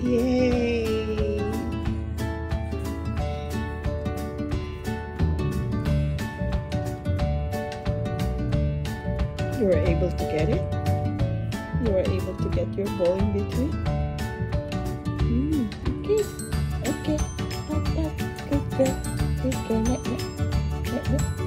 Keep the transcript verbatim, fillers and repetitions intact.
Yay! You were able to get it? You were able to get your ball in between? Mm, okay. Okay. Good girl. Good girl. Good girl.